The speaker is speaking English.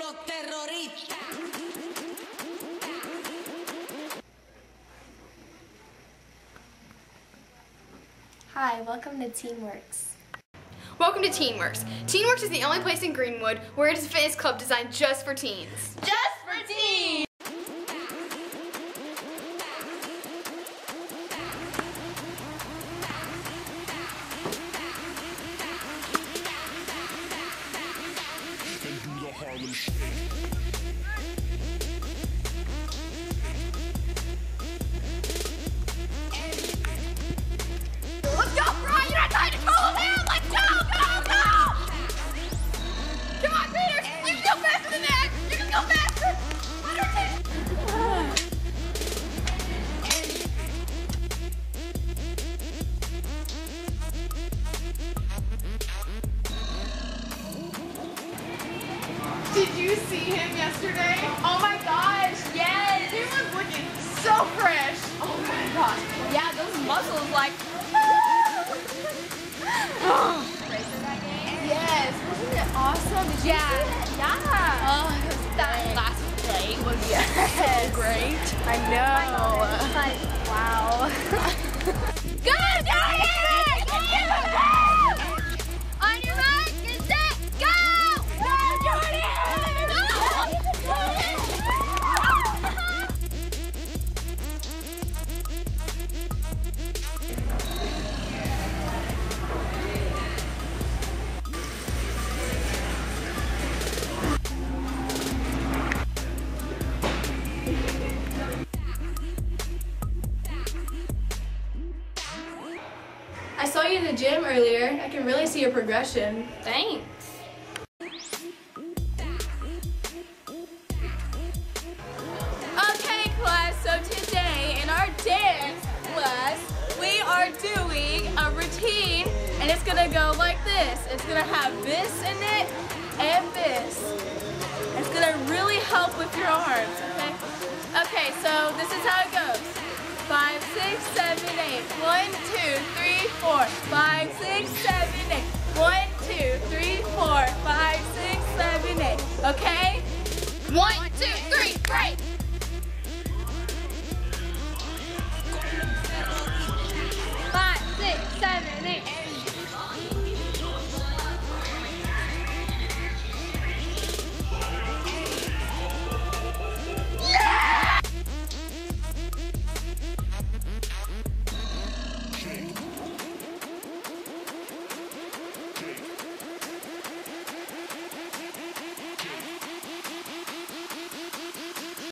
Hi, welcome to Teenworks. Welcome to Teenworks. Teenworks is the only place in Greenwood where it is a fitness club designed just for teens. Just for teens! Let's go, Brian! You're not trying to call him out! Let's go! Go! Go! Come on, Peter! You can go faster than that! You can go faster! Did you see him yesterday? Oh my gosh, yes! He was looking so fresh! Oh my gosh. Yeah, those muscles like... Yes, wasn't it awesome? Did you see that? Yeah. Oh, that last day was so great. I know. Like, wow. Go, Jordan! Go! On your right, get set, go! Go, Jordan! I saw you in the gym earlier. I can really see your progression. Thanks. Okay, class, so today in our dance class, we are doing a routine, and it's gonna go like this. It's gonna have this in it and this. It's gonna really help with your arms, okay? Okay, so this is how it goes. 5, 6, 7, 8. 1, 2, 3, 4. 5, 6, 7, 8. 1, 2, 3, 4. 5, 6,